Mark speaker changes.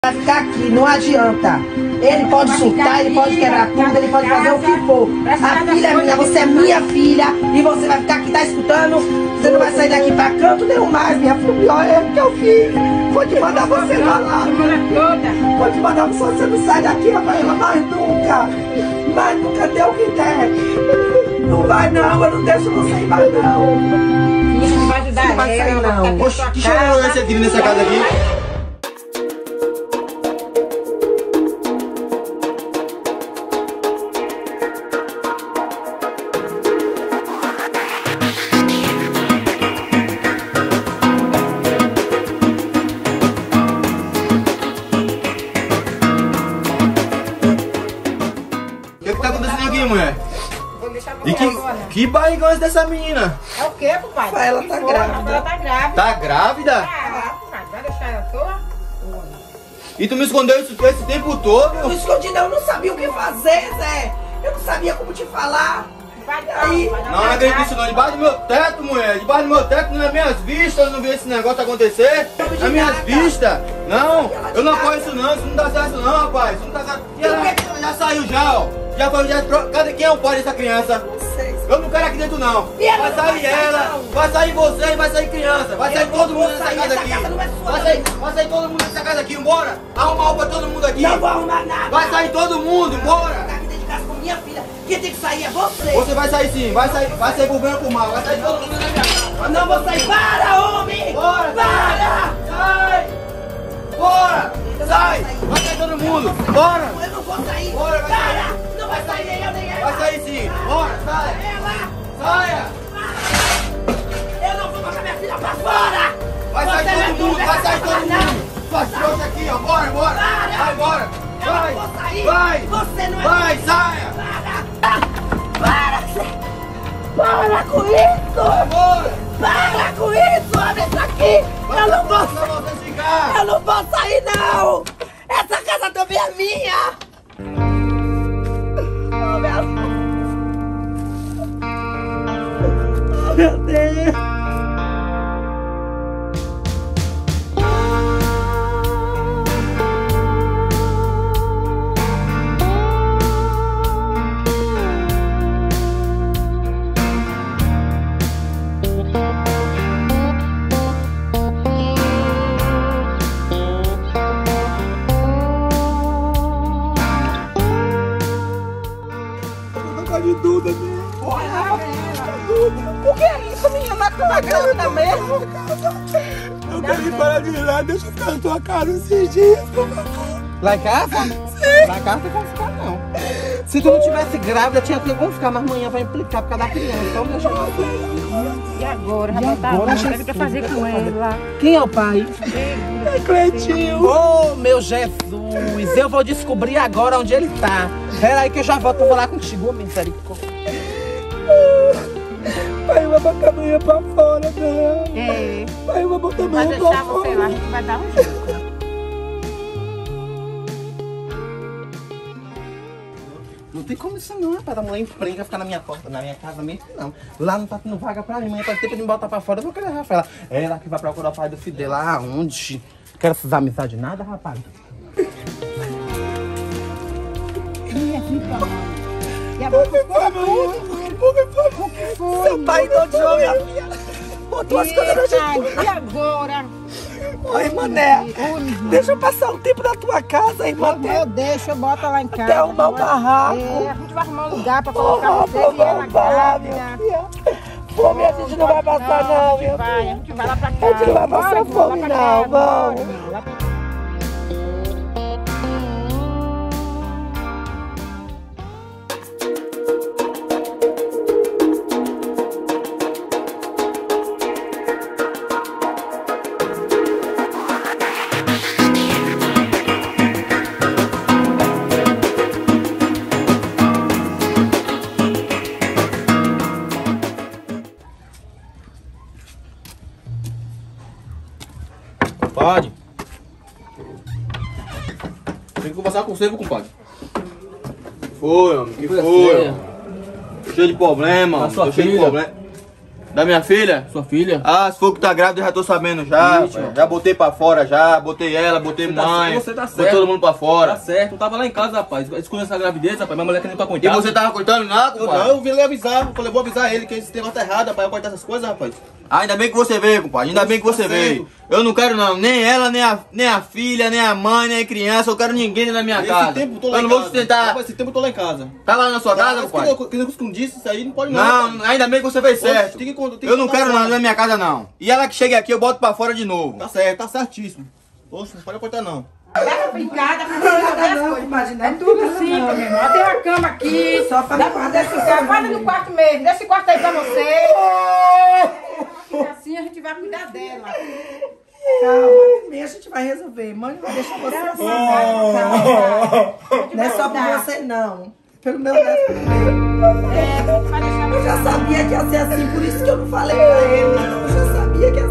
Speaker 1: Vai ficar aqui, não adianta. Ele pode surtar, ele pode quebrar tudo, ele pode fazer o que for. A filha é minha, você é minha filha e você vai ficar aqui, tá escutando? Você não vai sair daqui pra canto nenhum mais, minha filha. Pior é que eu fiz. Vou te mandar você lá. Vou te mandar você não sai daqui, Rafaela, mais nunca. Mas nunca deu o que der. Não vai não, eu não deixo você ir mais não.
Speaker 2: Não vai ajudar,
Speaker 1: não vai sair não.
Speaker 3: Poxa, que cheiro é esse aqui nessa casa aqui? O que tá acontecendo aqui, mulher? E que barrigão é esse dessa menina?
Speaker 2: É o quê, papai?
Speaker 1: Ela tá grávida.
Speaker 2: Ela tá grávida.
Speaker 3: Tá grávida?
Speaker 2: Vai deixar ela toda?
Speaker 3: E tu me escondeu isso esse tempo todo?
Speaker 1: Eu escondi, não, eu não sabia o que fazer, Zé. Eu não sabia como te falar.
Speaker 2: Vai
Speaker 1: Aí,
Speaker 3: Não acredito nisso não. Debaixo do meu teto, mulher. Debaixo do meu teto, nas minhas vistas, eu não vi esse negócio acontecer. Nas minhas vistas. Não, eu não apoio isso não. Isso não dá certo não, rapaz. Isso não dá certo. E ela já saiu já, ó. Já foi, já... Cadê quem é o pai dessa criança?
Speaker 1: vocês.
Speaker 3: Eu não quero aqui dentro não.
Speaker 1: E ela
Speaker 3: Vai
Speaker 1: não
Speaker 3: sair
Speaker 1: vai sair,
Speaker 3: ela,
Speaker 1: não.
Speaker 3: vai sair você e vai sair criança. Vai sair
Speaker 1: Eu
Speaker 3: todo
Speaker 1: não
Speaker 3: mundo
Speaker 1: vou
Speaker 3: nessa
Speaker 1: sair,
Speaker 3: casa
Speaker 1: essa
Speaker 3: aqui.
Speaker 1: casa não é sua,
Speaker 3: Vai sair todo mundo nessa casa aqui, embora. Arruma roupa pra todo mundo aqui.
Speaker 1: Não vou arrumar nada.
Speaker 3: Vai sair todo mundo,
Speaker 1: Eu
Speaker 3: embora.
Speaker 1: vou ficar aqui dentro de casa com minha filha. Quem tem que sair é você.
Speaker 3: Você vai sair sim, vai sair por bem ou por mal. Vai sair todo mundo na minha casa.
Speaker 1: Eu não vou sair. Para, homem.
Speaker 3: Bora,
Speaker 1: Para.
Speaker 3: Sai! Bora! Sai! Vai sair todo mundo! Bora!
Speaker 1: Eu não vou sair.
Speaker 3: Bora, vai
Speaker 1: Para. Não vai sair nem eu nem ela.
Speaker 3: Vai sair sim! Bora! Sai!
Speaker 1: Ela.
Speaker 3: Saia!
Speaker 1: Eu não vou botar minha filha pra fora.
Speaker 3: Vai sair
Speaker 1: Você
Speaker 3: todo mundo!
Speaker 1: não
Speaker 3: Vai sair
Speaker 1: vai
Speaker 3: todo
Speaker 1: não.
Speaker 3: mundo! Suas trouxas aqui, ó! Bora, bora! Vai, bora!
Speaker 1: Eu
Speaker 3: Vai!
Speaker 1: não vou sair.
Speaker 3: Vai!
Speaker 1: Você não é.
Speaker 3: Vai, saia!
Speaker 1: Para com isso.
Speaker 3: Bora!
Speaker 1: Para com isso. Olha isso aqui. Eu não vou
Speaker 3: Pra vocês ficar!
Speaker 1: Eu não vou sair, não! Essa casa também é minha! Oh, meu Deus!
Speaker 3: De Duda, né?
Speaker 1: O que é isso, menina? Mas tu tá grávida mesmo?
Speaker 3: Eu quero ir para de lá, deixa eu ficar na tua casa esses dias, por favor.
Speaker 4: Lá em casa? Sim. Lá em casa não tem como ficar, não. Se tu não tivesse grávida, tinha como ficar, mas amanhã vai implicar por causa da criança. Então deixa eu...
Speaker 2: E agora?
Speaker 4: E agora,
Speaker 2: O que é que tu fazer com ela?
Speaker 4: Quem é o pai?
Speaker 1: É Cleitinho!
Speaker 4: Oh, meu Jesus! Eu vou descobrir agora onde ele tá. Pera aí que eu já volto, eu vou lá contigo, ô misericórdia.
Speaker 1: Pai, eu vou botar amanhã pra fora, não!
Speaker 2: É.
Speaker 1: Pai, eu vou botar
Speaker 2: Vai
Speaker 1: amanhã pra
Speaker 2: deixar você lá, a
Speaker 1: fora!
Speaker 2: gente vai dar um jeito.
Speaker 4: Não tem como isso não, rapaz. A mulher emprega ficar na minha porta, na minha casa mesmo, não. Lá não tá tendo vaga pra mim, amanhã tá tempo de me botar pra fora. Eu vou querer a Rafaela. É ela que vai procurar o pai do filho dela aonde? Quero precisar amizade de nada, rapaz.
Speaker 1: Por que foi? Seu pai não odiou minha filha! Botou as coisas no jeito!
Speaker 2: E agora?
Speaker 1: Oi, mané! Deixa eu passar um tempo na tua casa, irmã!
Speaker 2: Eu deixo, eu boto lá em casa.
Speaker 1: Até arrumar um barraco!
Speaker 2: É, a gente vai arrumar um lugar pra colocar você e ela
Speaker 1: Vamos lá, minha
Speaker 2: grávida.
Speaker 1: filha! Fome a gente não vai passar, não, minha
Speaker 2: A
Speaker 1: filha!
Speaker 2: gente vai lá pra casa.
Speaker 1: A gente não vai passar
Speaker 2: Bora,
Speaker 1: fome,
Speaker 2: lá pra
Speaker 1: não,
Speaker 2: casa, bora,
Speaker 1: vamos.
Speaker 2: menina, lá pra-
Speaker 3: Pode. Tem que conversar com você, meu compadre. Foi, homem. Que foi, homem? Cheio de problema,
Speaker 4: A
Speaker 3: homem.
Speaker 4: sua
Speaker 3: Tô cheio de
Speaker 4: filha?
Speaker 3: problema. Da minha filha?
Speaker 5: Sua filha?
Speaker 3: Ah, se for que tá grávida, eu já tô sabendo já.
Speaker 5: Ixi,
Speaker 3: rapaz. Já botei pra fora já, botei ela, botei mãe.
Speaker 5: Você tá
Speaker 3: botei
Speaker 5: certo.
Speaker 3: todo mundo pra fora.
Speaker 5: Tá certo, eu tava lá em casa, rapaz. Escolhendo essa gravidez, rapaz. Minha mulher querendo pra
Speaker 3: E
Speaker 5: contar.
Speaker 3: você tava cortando nada,
Speaker 4: Eu
Speaker 3: compadre?
Speaker 4: não, eu vim lhe avisar. Eu falei, vou avisar ele que esse negócio tá errado, rapaz. Eu cortar essas coisas, rapaz.
Speaker 3: Ah, ainda bem que você veio, compadre. Ainda bem que você
Speaker 4: Tá
Speaker 3: veio. Eu não quero não, nem ela, nem a filha, nem a mãe, nem a criança. Eu quero ninguém na minha casa.
Speaker 4: Esse tempo eu tô lá
Speaker 3: eu
Speaker 4: em
Speaker 3: não
Speaker 4: casa.
Speaker 3: vou sustentar.
Speaker 4: Rapaz, esse tempo eu tô lá em casa.
Speaker 3: Tá lá na sua casa, compadre?
Speaker 4: Que eu escondi isso aí, não pode não. rapaz.
Speaker 3: Não, ainda bem que você fez
Speaker 4: Poxa,
Speaker 3: certo.
Speaker 4: tem que
Speaker 3: Eu não
Speaker 4: contar
Speaker 3: quero
Speaker 4: agora.
Speaker 3: nada na minha casa, não. E ela que chega aqui, eu boto pra fora de novo.
Speaker 4: Tá certo, tá certíssimo. Poxa, não pode cortar não.
Speaker 2: Dá pra brincar, dá pra fazer as coisas.
Speaker 1: Imagina,
Speaker 2: É tudo assim, meu irmão. Tem uma cama aqui.
Speaker 1: Só pra
Speaker 2: dá
Speaker 1: me
Speaker 2: pra
Speaker 1: guardar
Speaker 2: deixar.
Speaker 1: essa
Speaker 2: Guarda no quarto mesmo. Deixa esse quarto aí pra você. E assim a gente vai cuidar dela.
Speaker 1: Calma, a gente vai resolver. Mãe não vai deixar você assim. Calma. Não é só por você, não. Pelo meu neto.
Speaker 2: Vai deixar
Speaker 1: Eu já sabia que ia ser assim, por isso que eu não falei pra ele. Eu já sabia que ia